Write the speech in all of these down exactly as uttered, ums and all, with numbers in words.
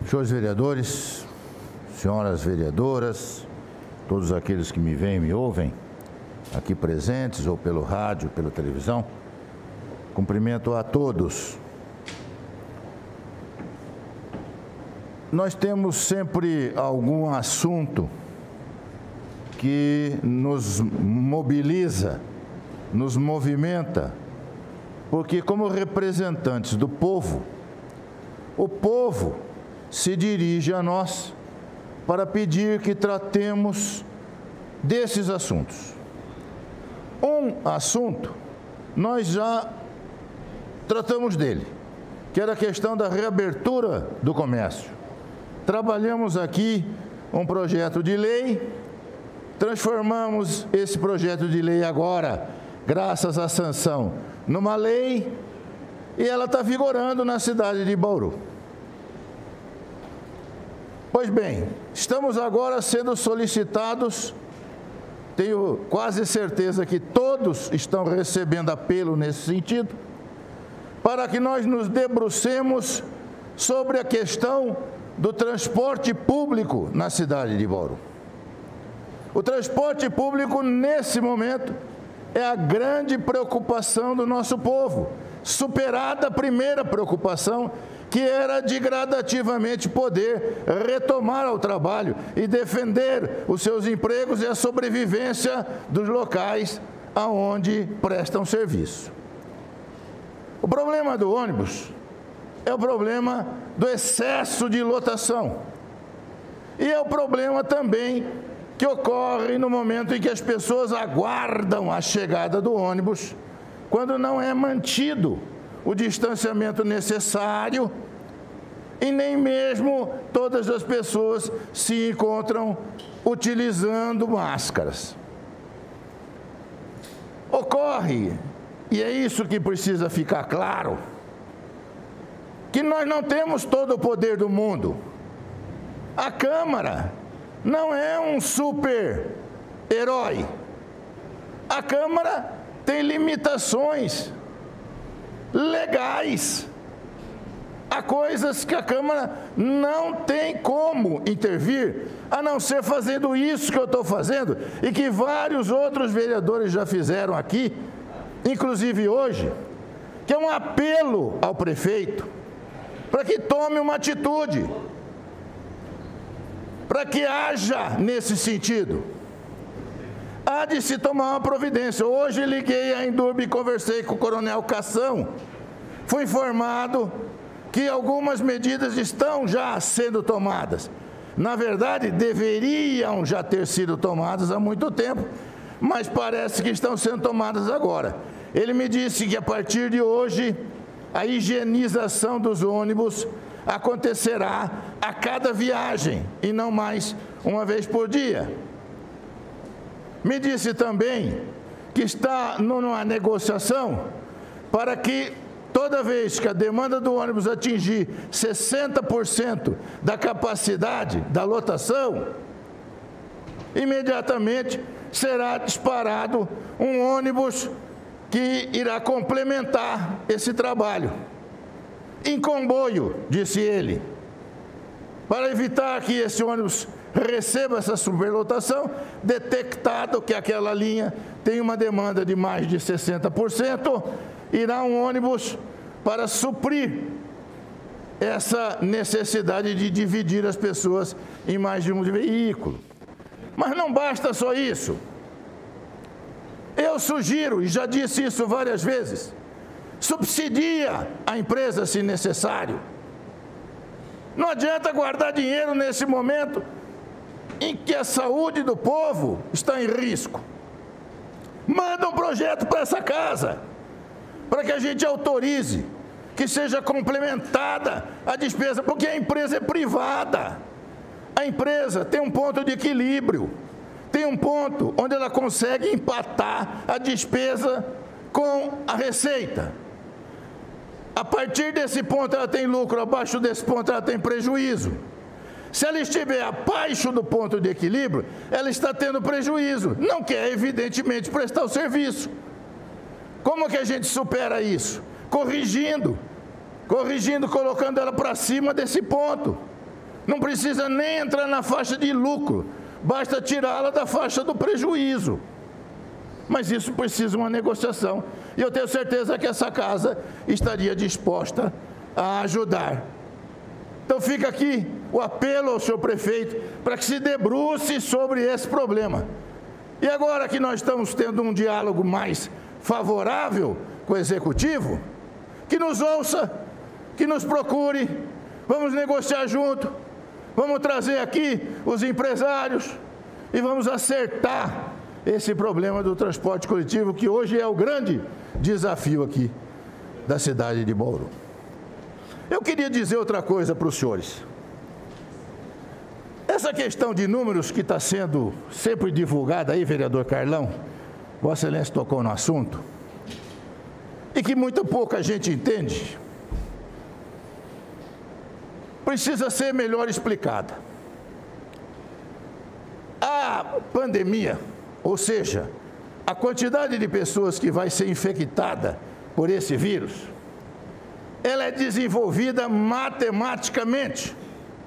Senhores vereadores, senhoras vereadoras, todos aqueles que me veem e me ouvem, aqui presentes ou pelo rádio, pela televisão, cumprimento a todos. Nós temos sempre algum assunto que nos mobiliza, nos movimenta, porque como representantes do povo, o povo se dirige a nós para pedir que tratemos desses assuntos. Um assunto, nós já tratamos dele, que era a questão da reabertura do comércio. Trabalhamos aqui um projeto de lei, transformamos esse projeto de lei agora, graças à sanção, numa lei, e ela está vigorando na cidade de Bauru. Pois bem, estamos agora sendo solicitados, tenho quase certeza que todos estão recebendo apelo nesse sentido, para que nós nos debrucemos sobre a questão do transporte público na cidade de Bauru. O transporte público, nesse momento, é a grande preocupação do nosso povo, superada a primeira preocupação, que era de gradativamente poder retomar ao trabalho e defender os seus empregos e a sobrevivência dos locais aonde prestam serviço. O problema do ônibus é o problema do excesso de lotação e é o problema também que ocorre no momento em que as pessoas aguardam a chegada do ônibus, quando não é mantido o distanciamento necessário e nem mesmo todas as pessoas se encontram utilizando máscaras. Ocorre, e é isso que precisa ficar claro, que nós não temos todo o poder do mundo. A Câmara não é um super-herói. A Câmara tem limitações legais. Há coisas que a Câmara não tem como intervir, a não ser fazendo isso que eu estou fazendo e que vários outros vereadores já fizeram aqui, inclusive hoje, que é um apelo ao prefeito para que tome uma atitude, para que haja nesse sentido. Há de se tomar uma providência. Hoje liguei a Indurb e conversei com o coronel Cação. Fui informado que algumas medidas estão já sendo tomadas. Na verdade, deveriam já ter sido tomadas há muito tempo, mas parece que estão sendo tomadas agora. Ele me disse que a partir de hoje, a higienização dos ônibus acontecerá a cada viagem e não mais uma vez por dia. Me disse também que está numa negociação para que toda vez que a demanda do ônibus atingir sessenta por cento da capacidade da lotação, imediatamente será disparado um ônibus que irá complementar esse trabalho. Em comboio, disse ele, para evitar que esse ônibus receba essa superlotação, detectado que aquela linha tem uma demanda de mais de sessenta por cento, irá um ônibus para suprir essa necessidade de dividir as pessoas em mais de um veículo. Mas não basta só isso. Eu sugiro, e já disse isso várias vezes, subsidia a empresa se necessário. Não adianta guardar dinheiro nesse momento em que a saúde do povo está em risco. Manda um projeto para essa casa, para que a gente autorize que seja complementada a despesa, porque a empresa é privada. A empresa tem um ponto de equilíbrio, tem um ponto onde ela consegue empatar a despesa com a receita. A partir desse ponto ela tem lucro, abaixo desse ponto ela tem prejuízo. Se ela estiver abaixo do ponto de equilíbrio, ela está tendo prejuízo, não quer evidentemente prestar o serviço. Como que a gente supera isso? Corrigindo, corrigindo, colocando ela para cima desse ponto. Não precisa nem entrar na faixa de lucro, basta tirá-la da faixa do prejuízo. Mas isso precisa de uma negociação. E eu tenho certeza que essa casa estaria disposta a ajudar. Então fica aqui o apelo ao senhor prefeito para que se debruce sobre esse problema. E agora que nós estamos tendo um diálogo mais favorável com o executivo, que nos ouça, que nos procure, vamos negociar junto, vamos trazer aqui os empresários e vamos acertar esse problema do transporte coletivo, que hoje é o grande desafio aqui da cidade de Bauru. Eu queria dizer outra coisa para os senhores. Essa questão de números que está sendo sempre divulgada aí, vereador Carlão, Vossa Excelência tocou no assunto, e que muito pouca gente entende, precisa ser melhor explicada. A pandemia, ou seja, a quantidade de pessoas que vai ser infectada por esse vírus, ela é desenvolvida matematicamente.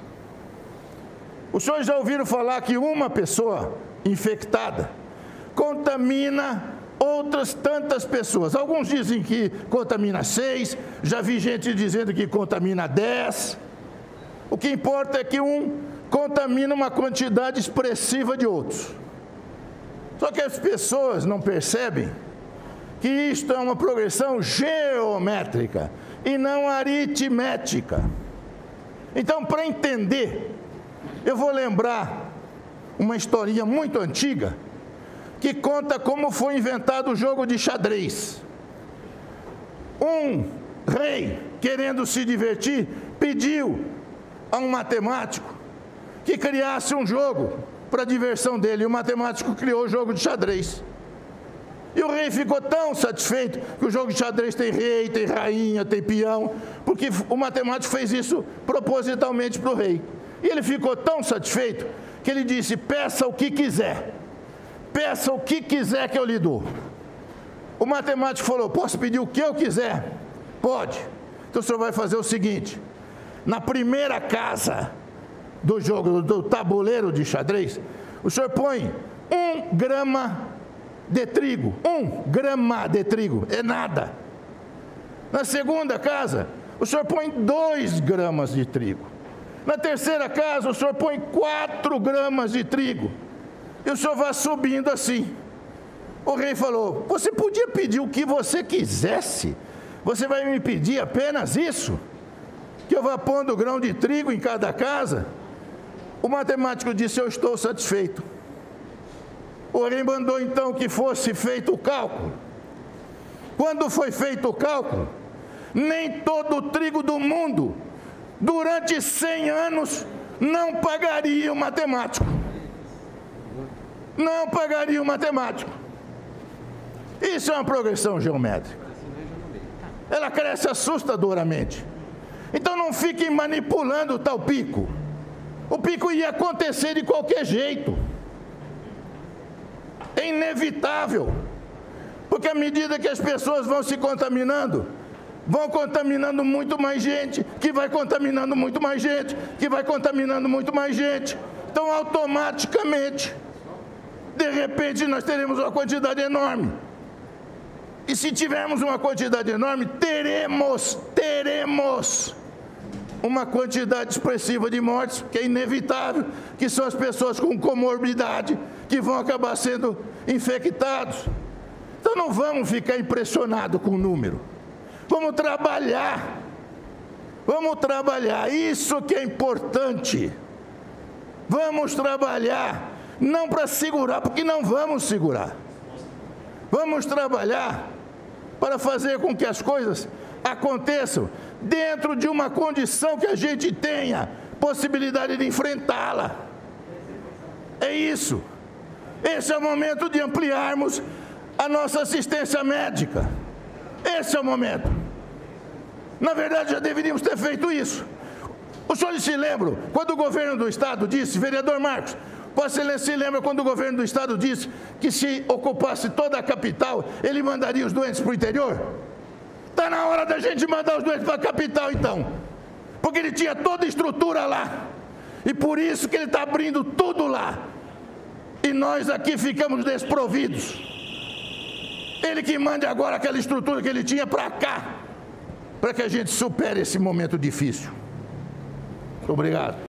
Os senhores já ouviram falar que uma pessoa infectada contamina outras tantas pessoas. Alguns dizem que contamina seis, já vi gente dizendo que contamina dez. O que importa é que um contamina uma quantidade expressiva de outros. Só que as pessoas não percebem que isto é uma progressão geométrica e não aritmética. Então, para entender, eu vou lembrar uma historinha muito antiga que conta como foi inventado o jogo de xadrez. Um rei, querendo se divertir, pediu a um matemático que criasse um jogo para a diversão dele. E o matemático criou o jogo de xadrez. E o rei ficou tão satisfeito que o jogo de xadrez tem rei, tem rainha, tem peão, porque o matemático fez isso propositalmente para o rei. E ele ficou tão satisfeito que ele disse: peça o que quiser, peça o que quiser que eu lhe dou. O matemático falou: posso pedir o que eu quiser? Pode. Então o senhor vai fazer o seguinte: na primeira casa do jogo, do tabuleiro de xadrez, o senhor põe um grama de trigo, um grama de trigo, é nada. Na segunda casa, o senhor põe dois gramas de trigo. Na terceira casa, o senhor põe quatro gramas de trigo. E o senhor vai subindo assim. O rei falou: você podia pedir o que você quisesse, você vai me pedir apenas isso? Que eu vá pondo grão de trigo em cada casa? O matemático disse: eu estou satisfeito. O rei mandou então que fosse feito o cálculo. Quando foi feito o cálculo, nem todo o trigo do mundo, durante cem anos, não pagaria o matemático. Não pagaria o matemático. Isso é uma progressão geométrica. Ela cresce assustadoramente. Então não fiquem manipulando o tal pico. O pico ia acontecer de qualquer jeito. É inevitável. Porque à medida que as pessoas vão se contaminando, vão contaminando muito mais gente, que vai contaminando muito mais gente, que vai contaminando muito mais gente. Então, automaticamente, de repente, nós teremos uma quantidade enorme. E se tivermos uma quantidade enorme, teremos, teremos uma quantidade expressiva de mortes, que é inevitável, que são as pessoas com comorbidade, que vão acabar sendo infectados. Então não vamos ficar impressionados com o número. Vamos trabalhar. Vamos trabalhar. Isso que é importante. Vamos trabalhar. Não para segurar, porque não vamos segurar. Vamos trabalhar para fazer com que as coisas aconteçam dentro de uma condição que a gente tenha possibilidade de enfrentá-la. É isso. Esse é o momento de ampliarmos a nossa assistência médica. Esse é o momento. Na verdade, já deveríamos ter feito isso. Os senhores se lembram quando o governo do estado disse, vereador Marcos, Vossa Excelência se lembra quando o governo do estado disse que se ocupasse toda a capital, ele mandaria os doentes para o interior? Está na hora da gente mandar os doentes para a capital, então. Porque ele tinha toda a estrutura lá. E por isso que ele está abrindo tudo lá. E nós aqui ficamos desprovidos. Ele que mande agora aquela estrutura que ele tinha para cá, para que a gente supere esse momento difícil. Muito obrigado.